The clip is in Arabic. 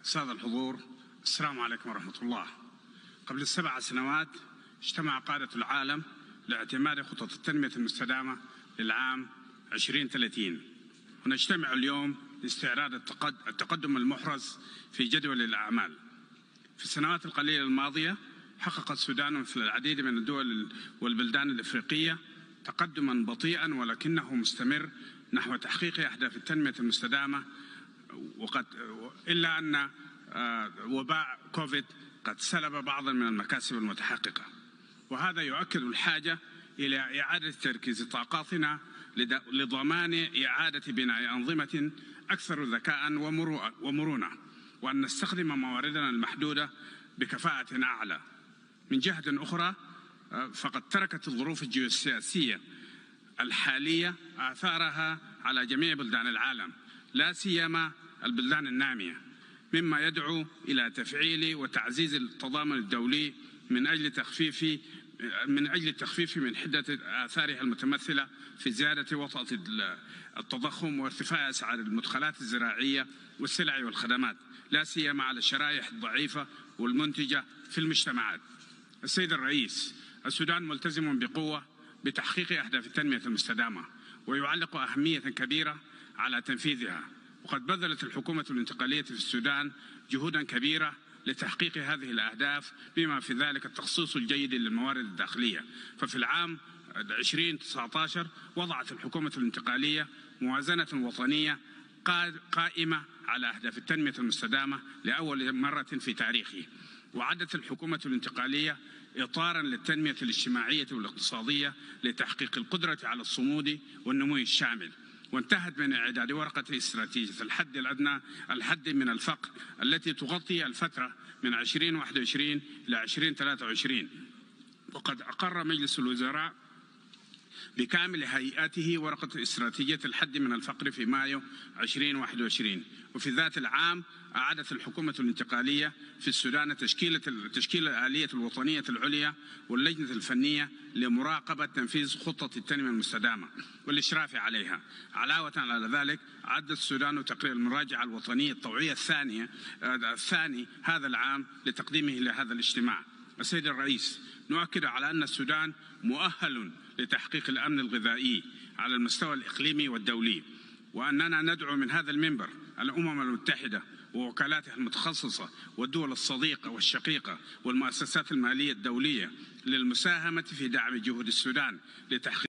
السادة الحضور، السلام عليكم ورحمة الله. قبل 7 سنوات اجتمع قادة العالم لاعتماد خطط التنمية المستدامة للعام 2030، ونجتمع اليوم لاستعراض التقدم المحرز في جدول الأعمال. في السنوات القليلة الماضية حقق السودان في العديد من الدول والبلدان الإفريقية تقدما بطيئا ولكنه مستمر نحو تحقيق أهداف التنمية المستدامة، إلا أن وباء كوفيد قد سلب بعضا من المكاسب المتحققة، وهذا يؤكد الحاجة إلى إعادة تركيز طاقاتنا لضمان إعادة بناء أنظمة أكثر ذكاء ومرونة، وأن نستخدم مواردنا المحدودة بكفاءة أعلى. من جهة أخرى فقد تركت الظروف الجيوسياسية الحالية آثارها على جميع بلدان العالم، لا سيما البلدان النامية، مما يدعو إلى تفعيل وتعزيز التضامن الدولي من أجل التخفيف من حدة آثارها المتمثلة في زيادة وطأة التضخم وارتفاع أسعار المدخلات الزراعية والسلع والخدمات، لا سيما على الشرائح الضعيفة والمنتجة في المجتمعات. السيد الرئيس، السودان ملتزم بقوة بتحقيق أهداف التنمية المستدامة، ويعلق أهمية كبيرة على تنفيذها، وقد بذلت الحكومة الانتقالية في السودان جهودا كبيرة لتحقيق هذه الأهداف، بما في ذلك التخصيص الجيد للموارد الداخلية. ففي العام 2019 وضعت الحكومة الانتقالية موازنة وطنية قائمة على أهداف التنمية المستدامة لأول مرة في تاريخه، وعدت الحكومة الانتقالية إطارا للتنمية الاجتماعية والاقتصادية لتحقيق القدرة على الصمود والنمو الشامل، وانتهت من إعداد ورقة استراتيجية الحد من الفقر التي تغطي الفترة من 2021 إلى 2023. وقد أقر مجلس الوزراء بكامل هيئاته ورقة استراتيجية الحد من الفقر في مايو 2021. وفي ذات العام أعادت الحكومة الانتقالية في السودان تشكيل الآلية الوطنية العليا واللجنة الفنية لمراقبة تنفيذ خطة التنمية المستدامة والإشراف عليها. علاوة على ذلك أعد السودان تقرير المراجعة الوطنية الطوعية الثاني هذا العام لتقديمه لهذا الاجتماع. السيد الرئيس، نؤكد على أن السودان مؤهل لتحقيق الأمن الغذائي على المستوى الإقليمي والدولي، وأننا ندعو من هذا المنبر الأمم المتحدة ووكالاتها المتخصصة والدول الصديقة والشقيقة والمؤسسات المالية الدولية للمساهمة في دعم جهود السودان لتحقيق